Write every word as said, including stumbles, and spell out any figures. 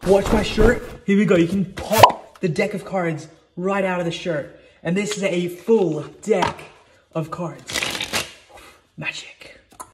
Watch my shirt. Here we go. You can pop the deck of cards right out of the shirt. And this is a full deck of cards. Magic.